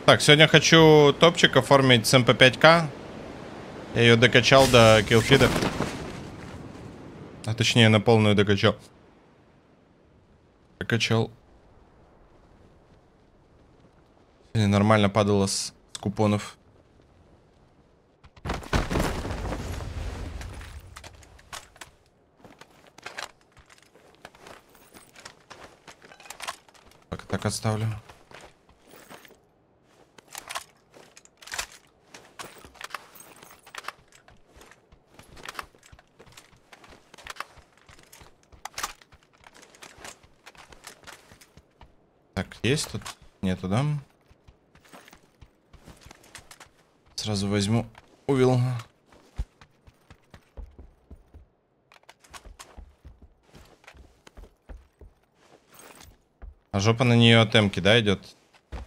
Так, сегодня хочу топчик оформить с МП5К. Я ее докачал до киллфида. А точнее, на полную докачал. Докачал. И нормально падало с купонов. Так оставлю. Так, есть тут? Нету, да? Сразу возьму. Увел. А жопа на нее от эмки, да, идет?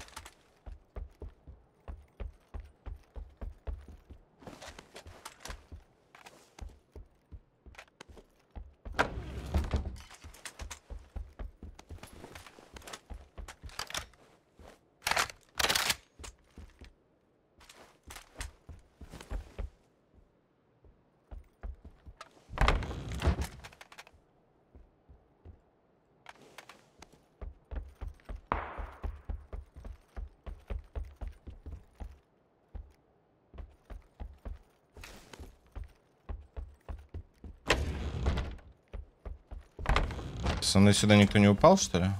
Со мной сюда никто не упал, что ли?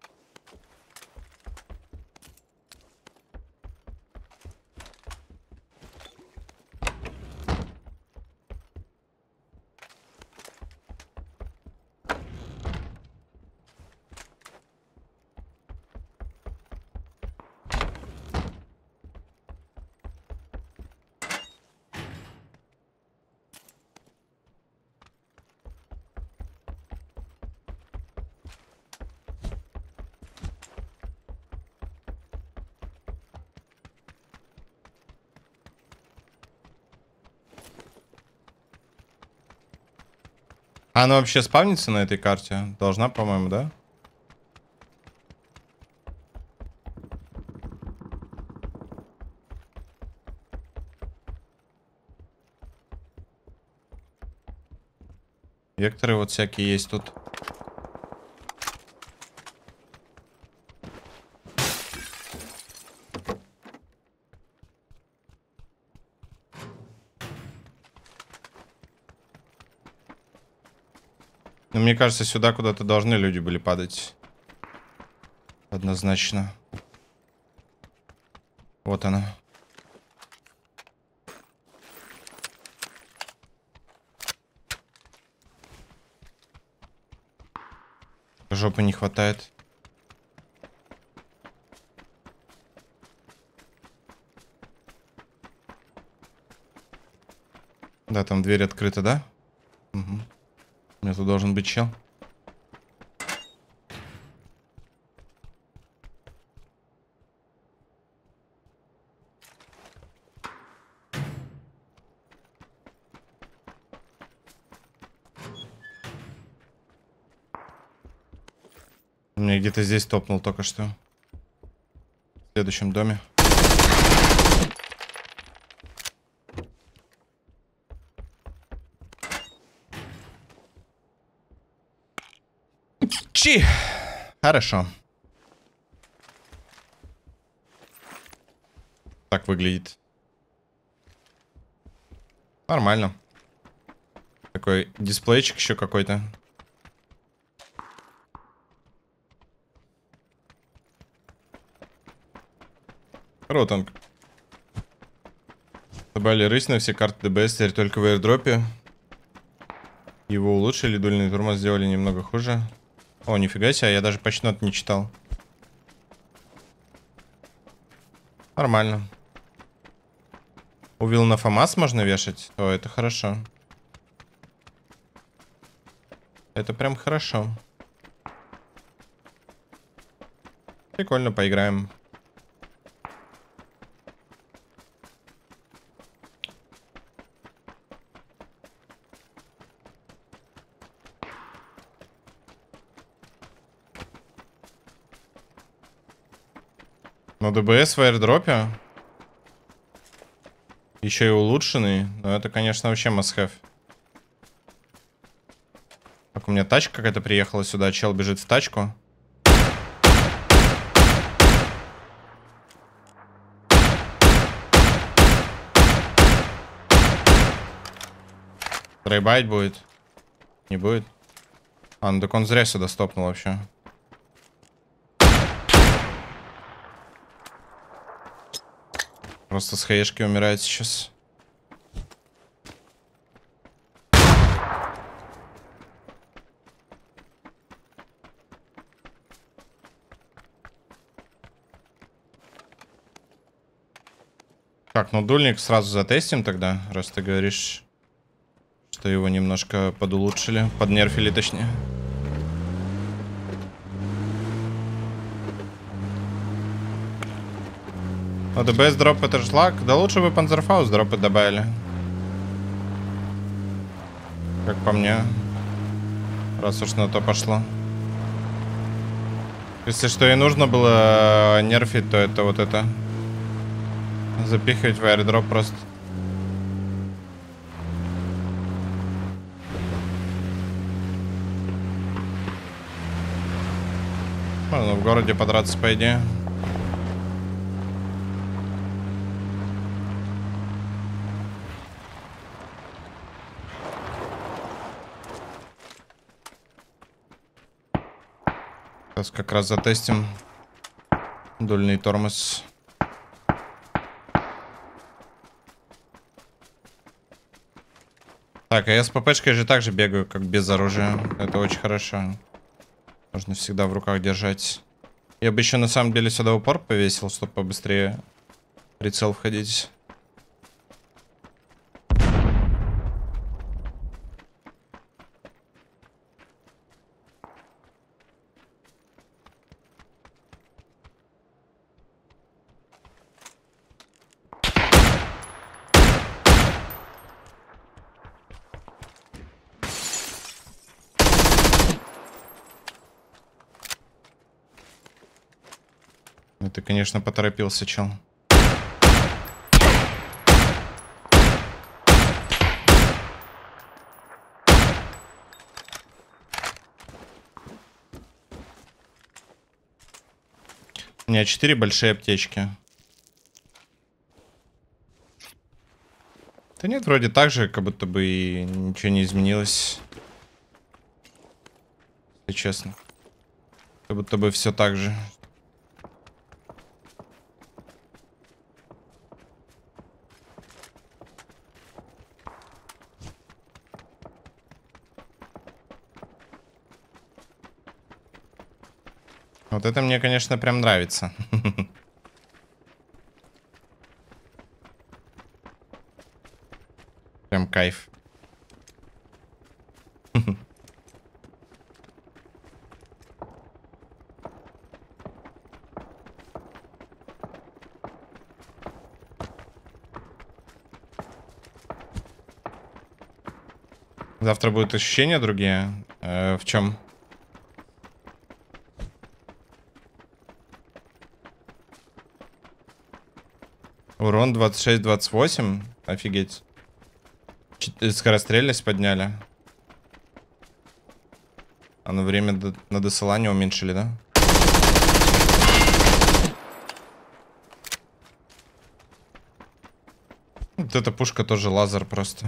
А она вообще спавнится на этой карте? Должна, по-моему, да? Векторы вот всякие есть тут. Но мне кажется, сюда куда-то должны люди были падать. Однозначно. Вот она. Жопы не хватает. Да, там дверь открыта, да? Угу. У меня тут должен быть чел. У меня где-то здесь топнул только что. В следующем доме. Чи! Хорошо. Так выглядит. Нормально. Такой дисплейчик еще какой-то. Ротанг. Добавили рысь на все карты ДБС, теперь только в аирдропе. Его улучшили, дульный тормоз сделали немного хуже. О, нифига себе, я даже почти нот не читал. Нормально. Увил на ФАМАС можно вешать? О, это хорошо. Это прям хорошо. Прикольно, поиграем. Но ДБС в аирдропе. Еще и улучшенный. Но это, конечно, вообще must-have. Так, у меня тачка какая-то приехала сюда. Чел бежит в тачку. Трейбайт будет. Не будет. А, ну так он зря сюда стопнул вообще. Просто с хаешки умирает сейчас. Так, ну дульник сразу затестим тогда, раз ты говоришь, что его немножко подулучшили, поднерфили точнее. А ДБС дроп это ж лак. Да лучше бы Панзерфаус дропы добавили. Как по мне. Раз уж на то пошло. Если что и нужно было нерфить, то это вот это. Запихивать в аирдроп просто. Можно в городе подраться, по идее. Сейчас как раз затестим дульный тормоз. Так, а я с ППшкой же также бегаю, как без оружия. Это очень хорошо. Можно всегда в руках держать. Я бы еще на самом деле сюда упор повесил, чтобы побыстрее прицел входить. Ты, конечно, поторопился, чел. У меня 4 большие аптечки. Да нет, вроде так же, как будто бы и ничего не изменилось. Если честно. Как будто бы все так же. Вот это мне, конечно, прям нравится. Прям кайф. Завтра будут ощущения другие. В чем? Урон 26-28. Офигеть. Скорострельность подняли. А на время на досылание уменьшили, да? Вот эта пушка тоже лазер просто.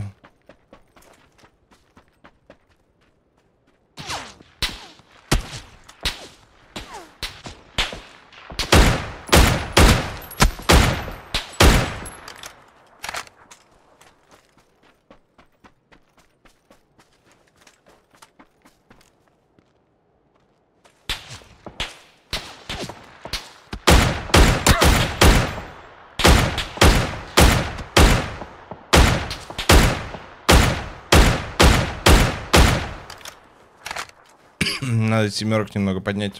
Надо семерок немного поднять.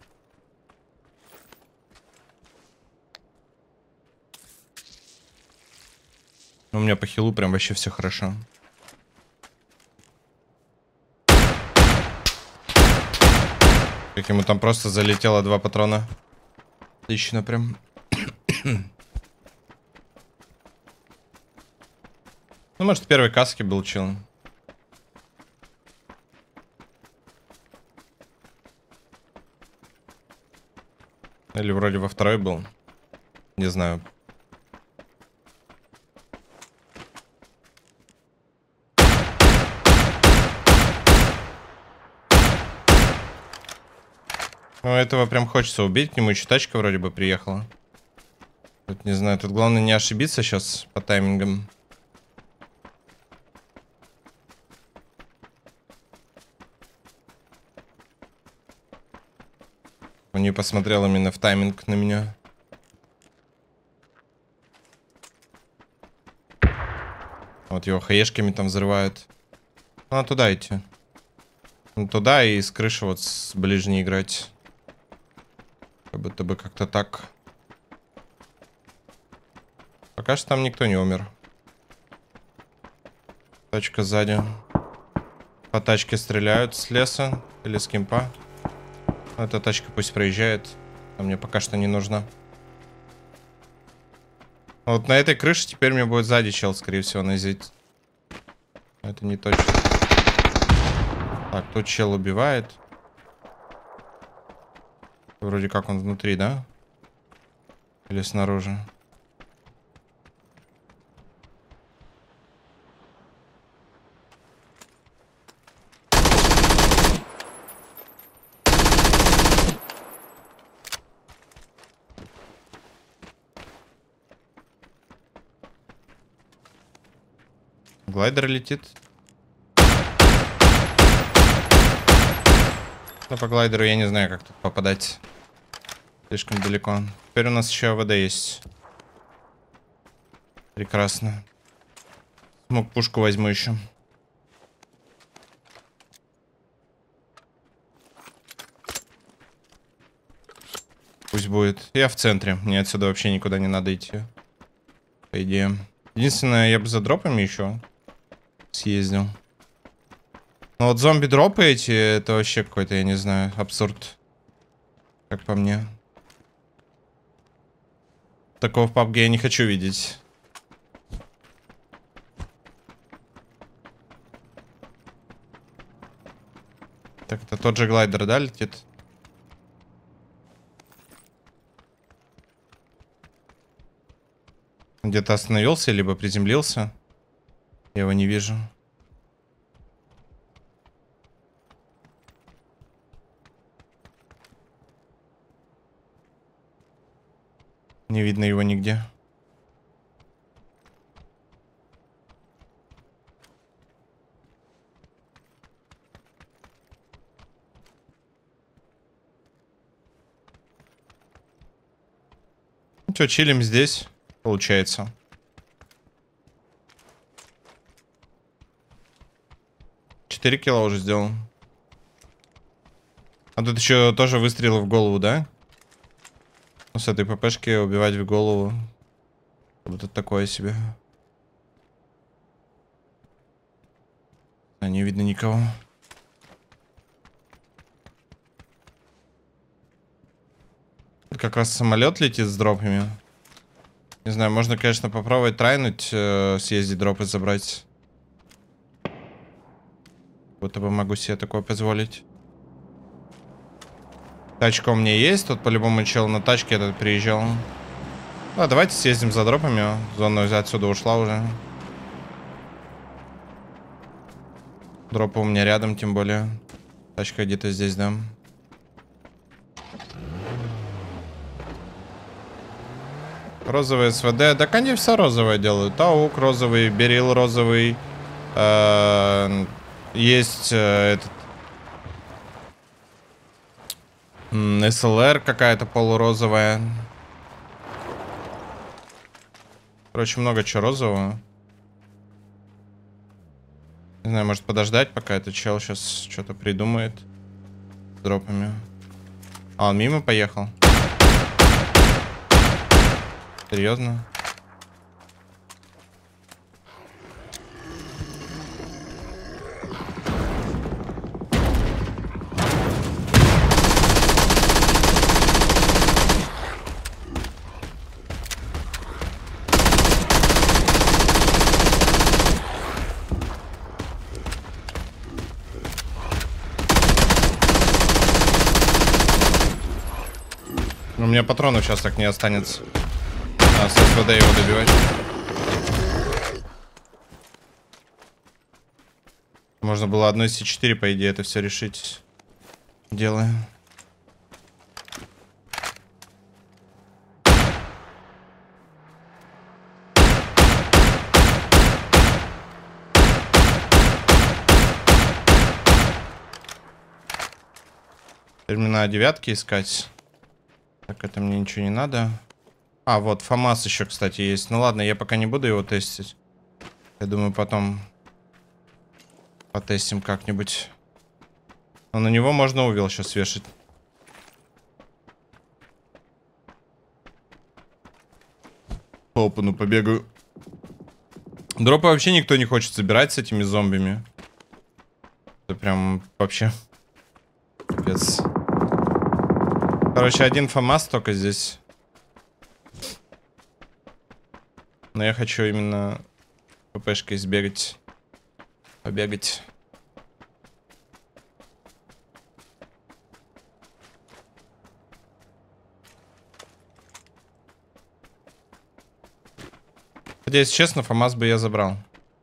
У меня по хилу прям вообще все хорошо. Как ему там просто залетело 2 патрона. Отлично прям. Ну, может, в первой каске был чил. Или вроде во второй был. Не знаю. Ну, этого прям хочется убить. К нему еще тачка вроде бы приехала. Тут не знаю, тут главное не ошибиться сейчас по таймингам. Он не посмотрел именно в тайминг на меня. Вот его хаешками там взрывают. Надо туда идти. Туда и с крыши вот с ближней играть. Как будто бы как-то так. Пока что там никто не умер. Тачка сзади. По тачке стреляют с леса или с кемпа. Эта тачка пусть проезжает. А мне пока что не нужна. Вот на этой крыше теперь мне будет сзади чел, скорее всего, назить. Это не точно. Так, тут чел убивает. Вроде как он внутри, да? Или снаружи? Глайдер летит. Но по глайдеру я не знаю, как тут попадать. Слишком далеко. Теперь у нас еще АВД есть. Прекрасно. Смог пушку возьму еще. Пусть будет. Я в центре. Мне отсюда вообще никуда не надо идти. По идее. Единственное, я бы за дропами еще съездил. Но вот зомби-дропы эти, это вообще какой-то, я не знаю, абсурд. Как по мне. Такого в PUBG я не хочу видеть. Так, это тот же глайдер, да, летит? Где-то остановился, либо приземлился. Я его не вижу. Не видно его нигде. Ну что, чилим здесь, получается. Четыре килла уже сделал. А тут еще тоже выстрелы в голову, да? Ну, с этой ППшки убивать в голову. Вот это такое себе. А, не видно никого. Как раз самолет летит с дропами. Не знаю, можно, конечно, попробовать трайнуть, съездить дропы забрать. Будто бы могу себе такое позволить. Тачка у меня есть, тут по-любому чел на тачке этот приезжал. Ну, давайте съездим за дропами. Зона отсюда ушла уже. Дропы у меня рядом, тем более. Тачка где-то здесь, да. Розовый СВД. Так они все розовое делают. Таук розовый, Берил розовый. Есть этот СЛР какая-то полурозовая. Короче, много чего розового. Не знаю, может подождать, пока этот чел сейчас что-то придумает. С дропами. А, он мимо поехал. Серьезно? У меня патронов сейчас так не останется. А, с СВД его добивать. Можно было одной С4, по идее, это все решить. Делаем. Термина девятки искать. Так, это мне ничего не надо. А, вот, ФАМАС еще, кстати, есть. Ну ладно, я пока не буду его тестить. Я думаю, потом потестим как-нибудь. Но на него можно увел сейчас вешать. По опену побегаю. Дропы вообще никто не хочет собирать с этими зомбими. Это прям вообще... Капец. Короче, один ФАМАС только здесь. Но я хочу именно ППшкой сбегать. Побегать. Хотя, если честно, ФАМАС бы я забрал.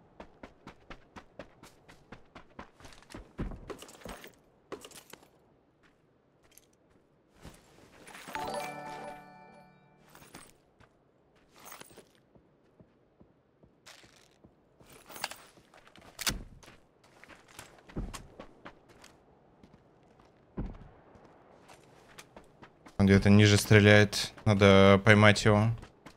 Он где-то ниже стреляет. Надо поймать его.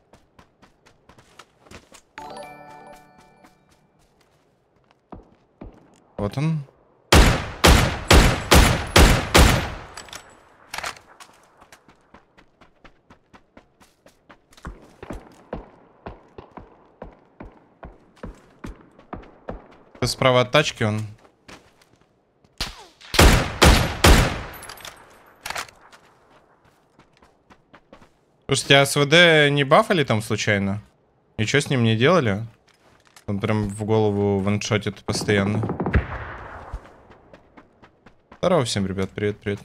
Вот он. Справа от тачки он. Слушайте, а СВД не бафали там случайно? Ничего с ним не делали? Он прям в голову ваншотит постоянно. Здорово всем, ребят. Привет, привет.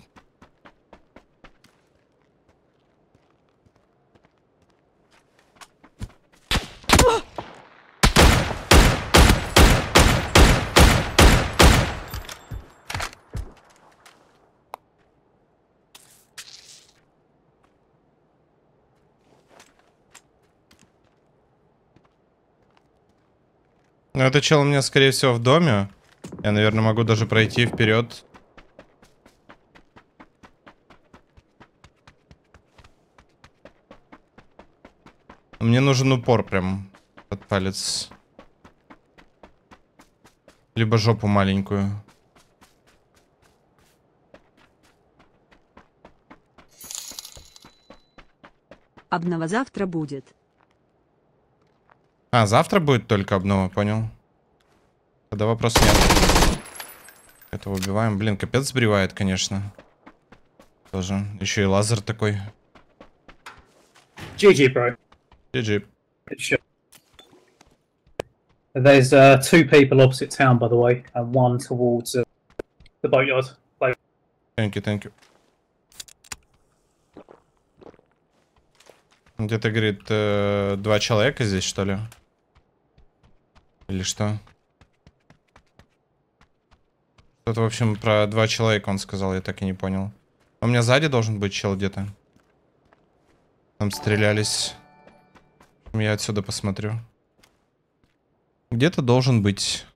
Ну, это чел у меня, скорее всего, в доме. Я, наверное, могу даже пройти вперед. Мне нужен упор прям под палец. Либо жопу маленькую. Обнова завтра будет. А, завтра будет только обнова, понял. Тогда вопрос нет. Этого убиваем. Блин, капец сбривает, конечно. Тоже. Еще и лазер такой. GG, bro. GG. There's two people opposite town, by the way, and one towards the boatyard. Thank you, thank you. Где-то, говорит, 2 человека здесь, что ли? Или что? Что-то, в общем, про 2 человека он сказал, я так и не понял. У меня сзади должен быть чел где-то. Там стрелялись. Я отсюда посмотрю. Где-то должен быть.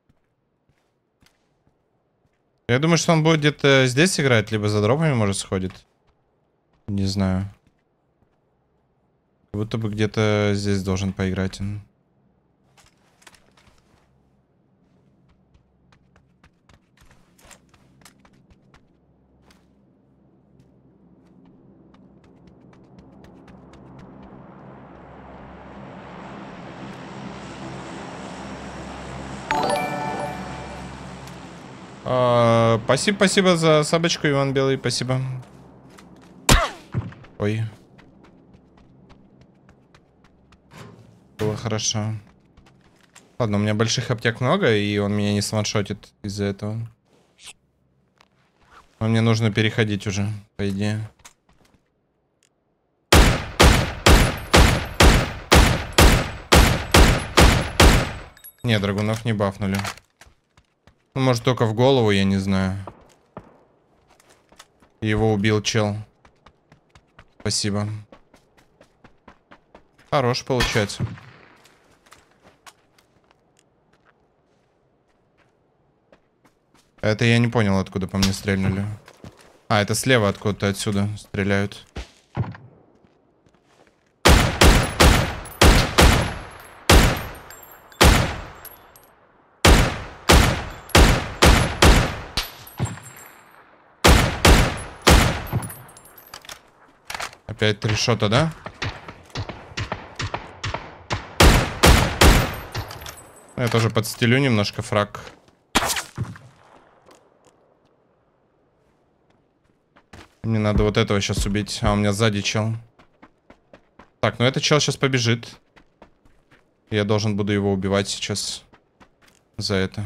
Я думаю, что он будет где-то здесь играть, либо за дропами, может, сходит. Не знаю. Как будто бы где-то здесь должен поиграть он. Спасибо, спасибо за сабочку, Иван Белый, спасибо. Ой. Было хорошо. Ладно, у меня больших аптек много, и он меня не сваншотит из-за этого. Но мне нужно переходить уже, по идее. Не, драгунов не бафнули. Ну, может, только в голову, я не знаю. Его убил чел. Спасибо. Хорош получается. Это я не понял, откуда по мне стрельнули. А, это слева откуда-то отсюда стреляют. Опять 3 шота, да? Я тоже подстелю немножко фраг. Мне надо вот этого сейчас убить. А, у меня сзади чел. Так, ну этот чел сейчас побежит. Я должен буду его убивать сейчас. За это.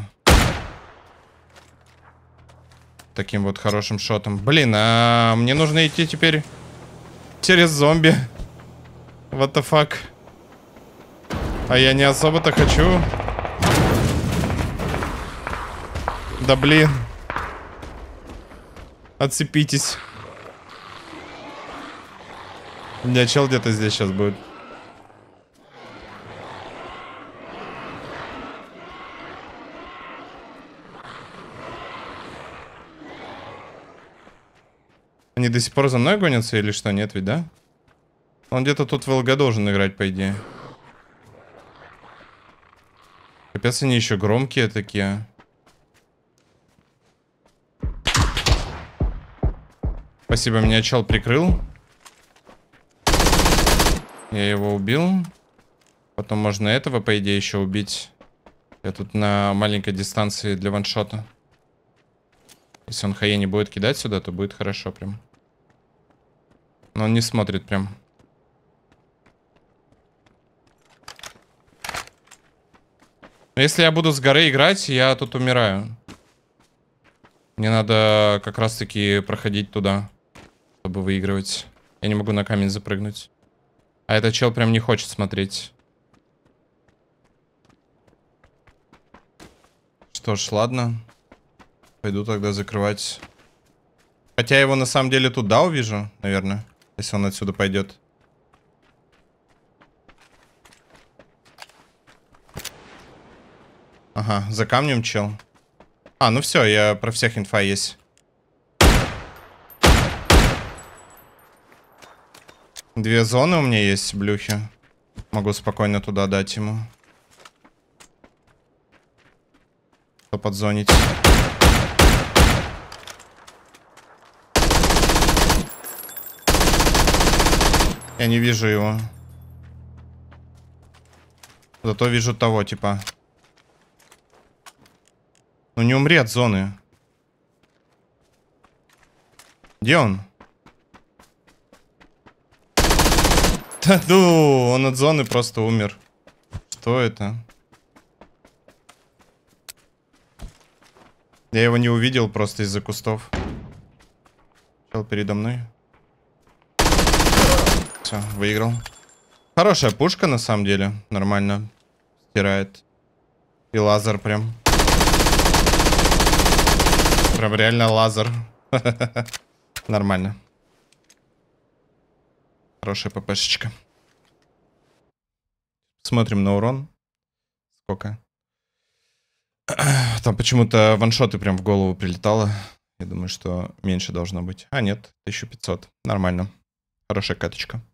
Таким вот хорошим шотом. Блин, а мне нужно идти теперь через зомби. What the fuck? А я не особо-то хочу. Да блин. Отцепитесь. У меня чел где-то здесь сейчас будет. Они до сих пор за мной гонятся или что? Нет ведь, да? Он где-то тут в ЛГ должен играть, по идее. Капец, они еще громкие такие. Спасибо, меня чел прикрыл. Я его убил. Потом можно этого, по идее, еще убить. Я тут на маленькой дистанции для ваншота. Если он хае не будет кидать сюда, то будет хорошо прям. Но он не смотрит прям. Но если я буду с горы играть, я тут умираю. Мне надо как раз-таки проходить туда, чтобы выигрывать. Я не могу на камень запрыгнуть. А этот чел прям не хочет смотреть. Что ж, ладно. Пойду тогда закрывать. Хотя я его на самом деле тут, да, увижу, наверное. Если он отсюда пойдет. Ага, за камнем чел. А, ну все, я про всех инфа есть. Две зоны у меня есть, блюхи. Могу спокойно туда дать ему. Что подзонить. Я не вижу его. Зато вижу того, типа. Ну не умри от зоны. Где он? Да ну, он от зоны просто умер. Что это? Я его не увидел просто из-за кустов. Чел передо мной. Все, выиграл. Хорошая пушка на самом деле. Нормально стирает. И лазер прям. Прям реально лазер. Нормально. Хорошая ППшечка. Смотрим на урон. Сколько? Там почему-то ваншоты прям в голову прилетало. Я думаю, что меньше должно быть. А, нет, 1500. Нормально. Хорошая каточка.